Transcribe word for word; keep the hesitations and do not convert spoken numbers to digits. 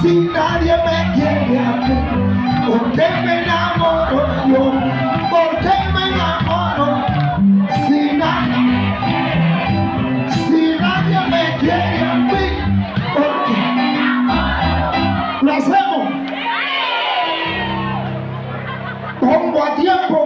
Si nadie me quiere a mí, ¿por qué me enamoro yo? ¿Por qué me enamoro? Si nadie, si nadie me quiere a mí, ¿por qué? Lo hacemos. Pongo a tiempo.